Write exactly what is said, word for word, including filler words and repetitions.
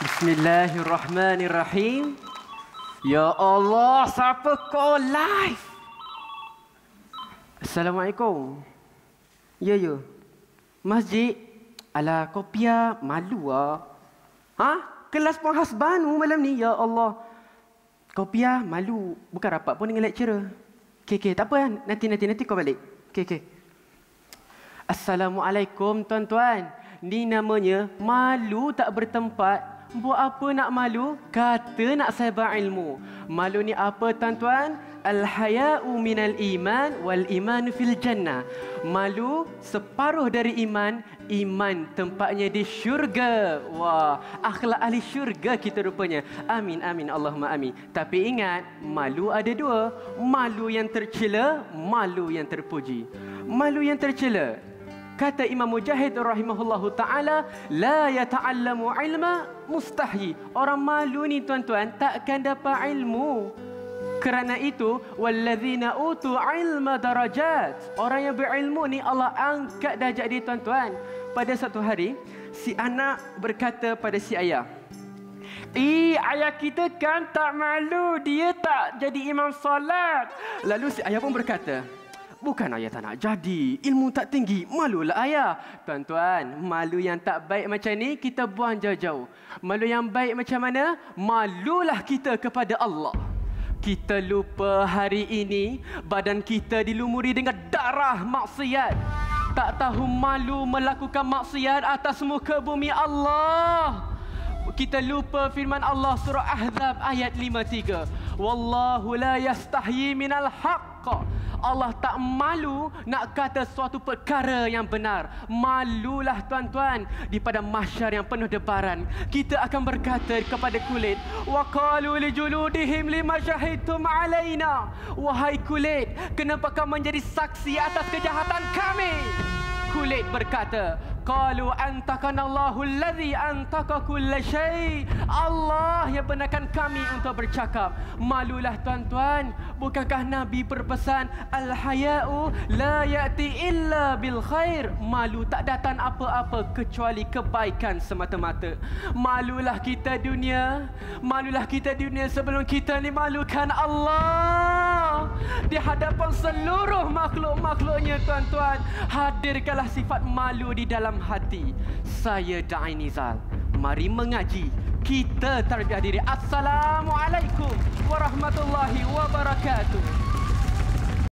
Bismillahirrahmanirrahim. Ya Allah, siapa kau live? Assalamualaikum. Ya, ya. Masjid. Alah, kopiah malu ah. Ha? Kelas penghasbanu malam ni, ya Allah. Kopiah malu. Bukan rapat pun dengan lecturer. Okey, okey. Tak apa, nanti, nanti, nanti kau balik. Okey, okey. Assalamualaikum, tuan-tuan. Ni namanya malu tak bertempat. Buat apa nak malu? Kata nak sabar ilmu. Malu ni apa, tuan-tuan? Al-haya'u minal iman wal iman fil jannah. Malu separuh dari iman. Iman tempatnya di syurga. Wah, akhlak ahli syurga kita rupanya. Amin, amin, Allahumma amin. Tapi ingat, malu ada dua. Malu yang tercela, malu yang terpuji. Malu yang tercela, kata Imam Mujahid rahimahullahu ta'ala, la yata'allamu ilma mustahyi. Orang malu ni, tuan-tuan, takkan dapat ilmu. Kerana itu, walladzina utu ilma darajat. Orang yang berilmu ni Allah angkat darjat dia, tuan-tuan. Pada satu hari, si anak berkata pada si ayah, "Eh, ayah kita kan tak malu, dia tak jadi imam solat." Lalu si ayah pun berkata, "Bukan ayah tak nak jadi, ilmu tak tinggi, malulah ayah." Tuan-tuan, malu yang tak baik macam ni kita buang jauh-jauh. Malu yang baik macam mana? Malulah kita kepada Allah. Kita lupa hari ini badan kita dilumuri dengan darah maksiat. Tak tahu malu melakukan maksiat atas muka bumi Allah. Kita lupa firman Allah surah Ahzab ayat lima puluh tiga. Wallahu la yastahyi minal haqq. Allah tak malu nak kata suatu perkara yang benar. Malulah, tuan-tuan, di pada mahsyar yang penuh debaran. Kita akan berkata kepada kulit, wa qalu li juludihim lima syahidtum alaina. Wahai kulit, kenapa kamu menjadi saksi atas kejahatan kami? Kulit berkata, qalu antakana Allahu allazi antaka kulla syai. Allah yang benarkan kami untuk bercakap. Malulah, tuan-tuan. Bukankah Nabi berpesan, al-haya'u la ya'ti illa bil khair. Malu tak datang apa-apa kecuali kebaikan semata-mata. Malulah kita dunia. Malulah kita dunia sebelum kita dimalukan Allah di hadapan seluruh makhluk-makhluknya, tuan-tuan. Hadirkanlah sifat malu di dalam hati. Saya Da'i Nizal. Mari mengaji. Kita terbiah diri. Assalamualaikum warahmatullahi wabarakatuh.